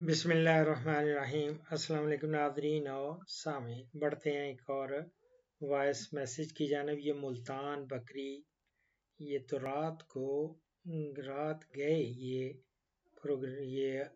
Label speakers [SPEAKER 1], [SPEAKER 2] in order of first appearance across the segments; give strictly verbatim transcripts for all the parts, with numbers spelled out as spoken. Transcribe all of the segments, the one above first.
[SPEAKER 1] बिस्मिल्लाहिर्रहमानिर्रहीम। अस्सलाम वालेकुम नाज़रीन और सामीन। बढ़ते हैं एक और वॉइस मैसेज की जानब। ये मुल्तान बकरी, ये तो रात को रात गए ये प्रोग्राम ये,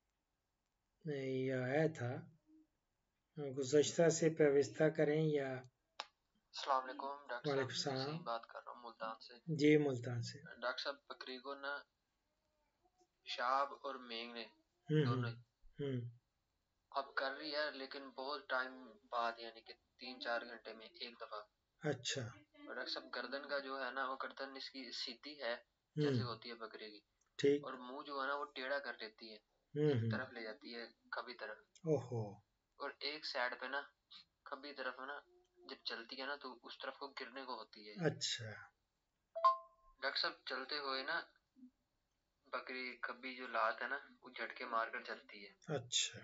[SPEAKER 1] ये आया था। गुज़श्ता से व्यवस्था करें या
[SPEAKER 2] अस्सलाम वालेकुम डॉक्टर
[SPEAKER 1] वालेकुम
[SPEAKER 2] साहब,
[SPEAKER 1] सलाम।
[SPEAKER 2] बात कर रहा हूँ मुल्तान से।
[SPEAKER 1] जी मुल्तान से।
[SPEAKER 2] डॉक्टर साहब, बकरी को ना शाब और मेंग ने
[SPEAKER 1] हम्म
[SPEAKER 2] दोनों
[SPEAKER 1] हम्म
[SPEAKER 2] अब कर रही है, लेकिन बहुत टाइम बाद, यानी कि तीन चार घंटे में एक दफा।
[SPEAKER 1] अच्छा।
[SPEAKER 2] और डॉक्टर साहब, गर्दन का जो है ना, वो गर्दन इसकी सीधी है जैसे
[SPEAKER 1] हम्म
[SPEAKER 2] होती है बकरी की,
[SPEAKER 1] ठीक।
[SPEAKER 2] और मुंह जो है ना वो टेढ़ा कर देती है,
[SPEAKER 1] हम्म
[SPEAKER 2] एक
[SPEAKER 1] हम्म
[SPEAKER 2] तरफ ले जाती है कभी तरफ,
[SPEAKER 1] ओहो।
[SPEAKER 2] और एक साइड पे ना कभी तरफ है ना, जब चलती है ना तो उस तरफ को गिरने को होती है।
[SPEAKER 1] अच्छा।
[SPEAKER 2] डॉक्टर साहब, चलते हुए ना बकरी कभी जो लात है ना वो झटके मार कर चलती है।
[SPEAKER 1] अच्छा,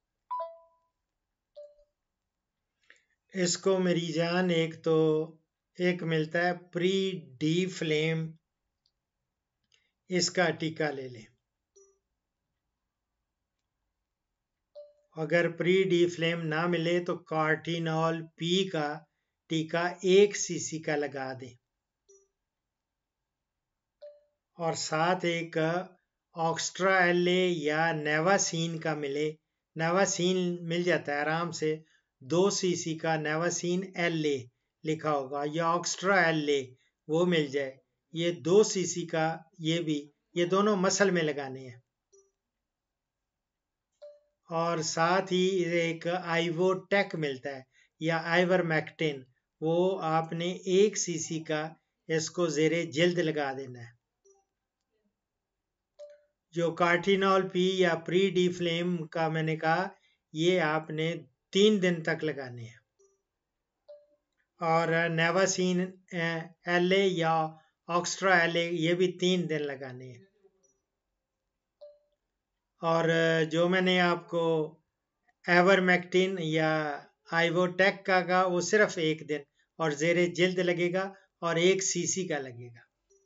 [SPEAKER 1] इसको मेरी जान एक तो एक मिलता है प्री डी फ्लेम, इसका टीका ले लें। अगर प्री डी फ्लेम ना मिले तो कार्टिनॉल पी का टीका एक सीसी का लगा दें, और साथ एक ऑक्स्ट्रा एल ए या नेवासीन का मिले, नेवासीन मिल जाता है आराम से, दो सीसी का नेवासीन एल ए लिखा होगा, या ऑक्स्ट्रा एल ए वो मिल जाए, ये दो सीसी का, ये भी, ये दोनों मसल में लगाने हैं। और साथ ही एक आइवोटेक मिलता है या आइवरमेक्टिन, वो आपने एक सीसी का इसको जेरे जल्द लगा देना है। जो कार्टिनॉल पी या प्री डी फ्लेम का मैंने कहा, ये आपने तीन दिन तक लगाने हैं। और नेवासीन एल ए या ऑक्स्ट्रा एल ए, ये भी तीन दिन लगाने हैं। और जो मैंने आपको एवरमेक्टिन या आइवोटेक का कहा, वो सिर्फ एक दिन और जेरे जल्द लगेगा और एक सीसी का लगेगा।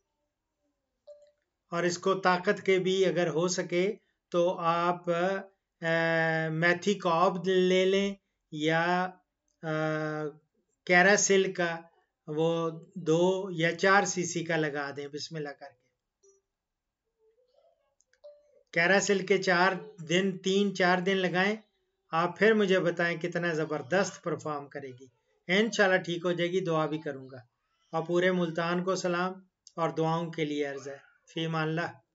[SPEAKER 1] और इसको ताकत के भी अगर हो सके तो आप मैथिकॉब ले लें या कैरासिल का वो दो या चार सीसी का लगा दें बिस्मिल्लाह करके। कैरासिल के चार दिन, तीन चार दिन लगाएं, आप फिर मुझे बताएं कितना ज़बरदस्त परफॉर्म करेगी। इंशाल्लाह ठीक हो जाएगी, दुआ भी करूँगा। और पूरे मुल्तान को सलाम और दुआओं के लिए अर्ज़ है। फ़ी अमान अल्लाह।